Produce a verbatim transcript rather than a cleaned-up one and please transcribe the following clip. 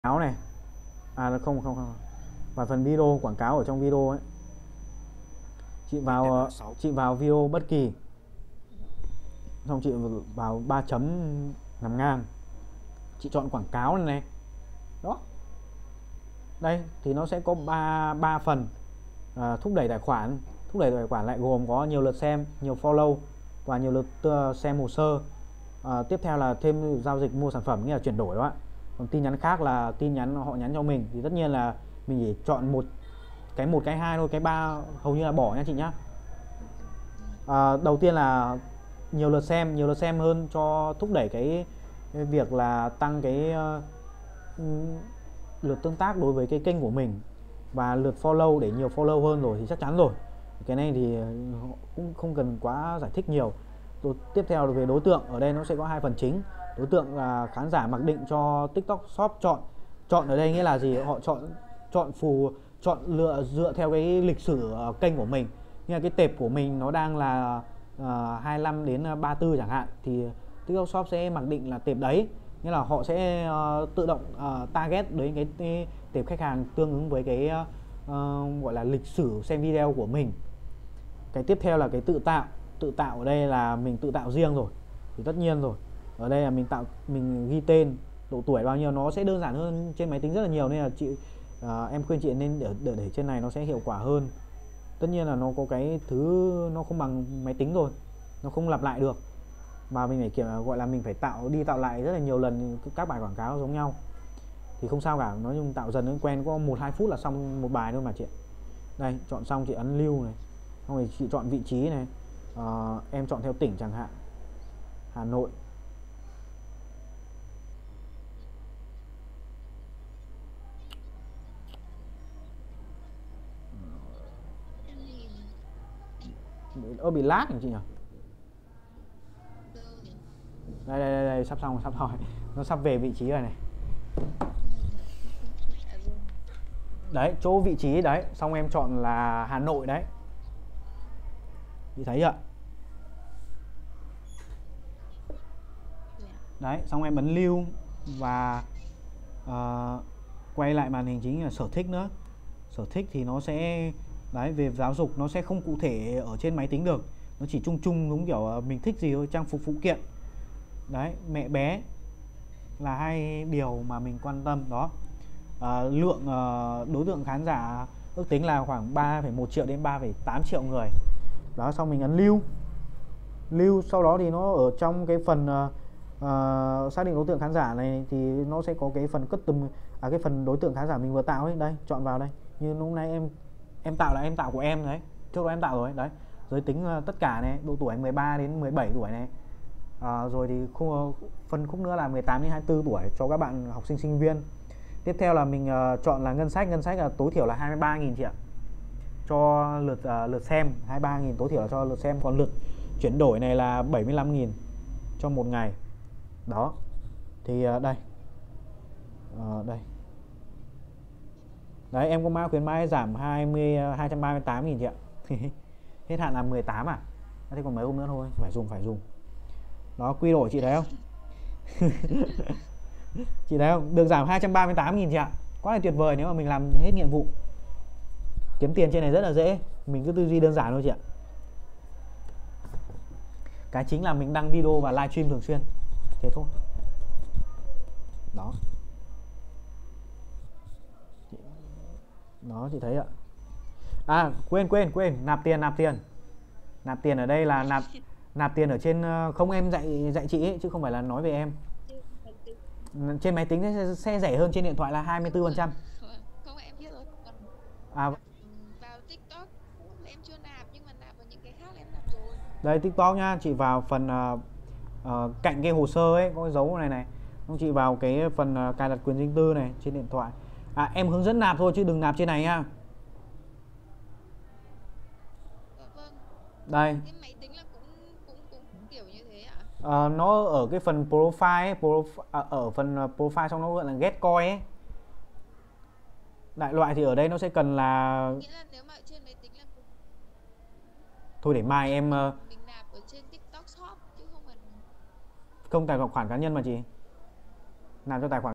cáo này. À không không không. Và phần video, quảng cáo ở trong video ấy. Chị vào chị vào video bất kỳ. Xong chị vào ba chấm nằm ngang. Chị chọn quảng cáo này này. Đó. Đây thì nó sẽ có ba ba phần. À, thúc đẩy tài khoản. Thúc đẩy tài khoản lại gồm có nhiều lượt xem, nhiều follow và nhiều lượt xem hồ sơ. À, tiếp theo là thêm giao dịch mua sản phẩm, nghĩa là chuyển đổi đó ạ. Còn tin nhắn khác là tin nhắn họ nhắn cho mình, thì tất nhiên là mình chỉ chọn một cái một cái hai thôi, cái ba hầu như là bỏ nha chị nhá. À, đầu tiên là nhiều lượt xem, nhiều lượt xem hơn cho thúc đẩy cái, cái việc là tăng cái uh, lượt tương tác đối với cái kênh của mình, và lượt follow để nhiều follow hơn rồi thì chắc chắn rồi. Cái này thì cũng không cần quá giải thích nhiều. Rồi, tiếp theo về đối tượng, ở đây nó sẽ có hai phần chính. Đối tượng là khán giả mặc định cho TikTok Shop chọn. Chọn ở đây nghĩa là gì? Họ chọn chọn phù chọn lựa dựa theo cái lịch sử kênh của mình. Như là cái tệp của mình nó đang là uh, hai mươi lăm đến ba mươi tư chẳng hạn, thì TikTok Shop sẽ mặc định là tệp đấy. Nghĩa là họ sẽ uh, tự động uh, target đến cái, cái tệp khách hàng tương ứng với cái uh, gọi là lịch sử xem video của mình. Cái tiếp theo là cái tự tạo. Tự tạo ở đây là mình tự tạo riêng rồi, thì tất nhiên rồi. Ở đây là mình tạo, mình ghi tên, độ tuổi bao nhiêu, nó sẽ đơn giản hơn trên máy tính rất là nhiều, nên là chị uh, em khuyên chị nên để, để để trên này nó sẽ hiệu quả hơn. Tất nhiên là nó có cái thứ nó không bằng máy tính rồi, nó không lặp lại được, mà mình phải kiểu gọi là mình phải tạo đi tạo lại rất là nhiều lần các bài quảng cáo giống nhau, thì không sao cả. Nói chung tạo dần nó quen, có một hai phút là xong một bài thôi mà chị. Đây, chọn xong chị ấn lưu này, xong rồi chị chọn vị trí này. Uh, em chọn theo tỉnh chẳng hạn, Hà Nội. Ơ bị lag nhỉ chị nhỉ? Đây, đây đây đây, sắp xong sắp rồi. Nó sắp về vị trí rồi này. Đấy, chỗ vị trí đấy, xong em chọn là Hà Nội đấy. Chị thấy chưa? Đấy, xong em ấn lưu và uh, quay lại màn hình chính là sở thích nữa. Sở thích thì nó sẽ đấy, về giáo dục nó sẽ không cụ thể ở trên máy tính được, nó chỉ chung chung giống kiểu mình thích gì thôi. Trang phục phụ kiện đấy, mẹ bé là hai điều mà mình quan tâm đó. À, lượng uh, đối tượng khán giả ước tính là khoảng ba phẩy một triệu đến ba phẩy tám triệu người đó. Xong mình ấn lưu lưu sau đó thì nó ở trong cái phần uh, uh, xác định đối tượng khán giả này thì nó sẽ có cái phần custom, à cái phần đối tượng khán giả mình vừa tạo ấy. Đây, chọn vào đây, như lúc nãy em em tạo là em tạo của em đấy, trước đó em tạo rồi đấy. Giới tính uh, tất cả này, độ tuổi mười ba đến mười bảy tuổi này. À, rồi thì khung, phần khúc nữa là mười tám đến hai mươi tư tuổi cho các bạn học sinh sinh viên. Tiếp theo là mình uh, chọn là ngân sách. Ngân sách là tối thiểu là hai mươi ba nghìn chị ạ, cho lượt uh, lượt xem. Hai mươi ba nghìn tối thiểu là cho lượt xem. Còn lượt chuyển đổi này là bảy mươi lăm nghìn cho một ngày. Đó. Thì uh, đây uh, đây đấy, em có mã khuyến mãi giảm hai mươi, hai trăm ba mươi tám nghìn chị ạ. Hết hạn là mười tám à? Thế còn mấy hôm nữa thôi, phải dùng phải dùng. Đó, quy đổi chị thấy không? Chị thấy không? Được giảm hai trăm ba mươi tám nghìn chị ạ. Quá là tuyệt vời nếu mà mình làm hết nhiệm vụ. Kiếm tiền trên này rất là dễ, mình cứ tư duy đơn giản thôi chị ạ. Cái chính là mình đăng video và livestream thường xuyên, thế thôi. Đó. Đó, chị thấy ạ. À, quên quên quên, nạp tiền nạp tiền. Nạp tiền ở đây là nạp nạp tiền ở trên, không em dạy dạy chị ấy chứ không phải là nói về em. Trên máy tính sẽ, sẽ rẻ hơn, trên điện thoại là hai mươi tư phần trăm. Không, em biết rồi. Còn à, vào TikTok em chưa nạp, nhưng mà nạp vào những cái khác em nạp rồi. Đây TikTok nhá, chị vào phần uh, uh, cạnh cái hồ sơ ấy có cái dấu này này, không chị vào cái phần uh, cài đặt quyền riêng tư này trên điện thoại. À, em hướng dẫn nạp thôi chứ đừng nạp trên này nhá. Ờ, vâng. Đây. Cái máy tính là cũng cũng cũng kiểu như thế ạ? À, nó ở cái phần profile ấy, profile, à, ở phần profile xong nó gọi là get coin ấy. Đại loại thì ở đây nó sẽ cần là, nghĩa là nếu mà trên máy tính là thôi để mai em mình, mình nạp ở trên TikTok Shop chứ không cần. không, tài khoản cá nhân mà chị, nạp cho tài khoản